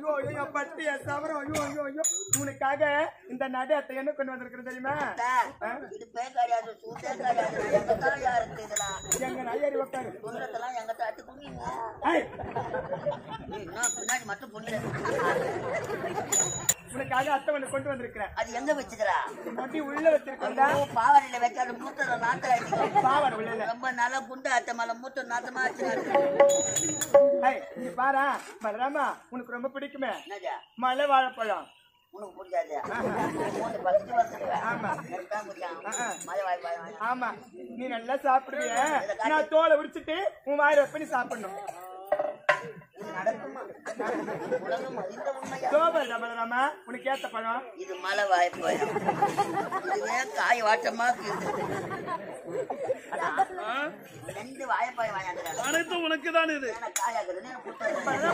ஐயோ பட்டு சவரம் ஐயோ ஐயோ ஐயோ உனக்காக இந்த நடு அத்தை என்ன கொண்டு வந்திருக்கிறேன் தெரியுமா? இடுப்பே கிடையாது, சூட்டே கிடையாது. எங்கத்தான் யாருக்கு இதெல்லாம்? எங்க நாயரி உட்காரு. குதிரத்தெல்லாம் எங்கத்தான் அட்டு புண்ணிங்க. பின்னாடி மட்டும் புண்ணிய. உனக்காக அத்தை ஒண்ணு கொண்டு வந்திருக்கிறேன். அது எங்க வச்சுக்கிறா? மொட்டி உள்ள வச்சிருக்கா? பாவனையில வைக்காத மூத்த நாத்த பாவனை உள்ள ரொம்ப நல்லா குண்டு அத்தை மேல மூத்த நாத்தமா ஆச்சு. நீ பாரா பலராமா, உனக்கு ரொம்ப பிடிக்குமே என்னஜா மலை வாழைப்பழம். உனக்கு பிடிக்காது. ஆமா, நீ நல்லா சாப்பிடுவிய. நான் தோலை உரிச்சுட்டு உன் வாயில வைப்ப நீ சாப்பிடணும். பலராமா, உனக்கு ஏத்த பழம் இது மலை வாய்ப்பழம். இதுவே காய் வாட்டமா ரெண்டு வாழைப்பழம் வாங்கிட்டு அனைத்தும் உனக்கு தான் இது. காயாக்குதுன்னு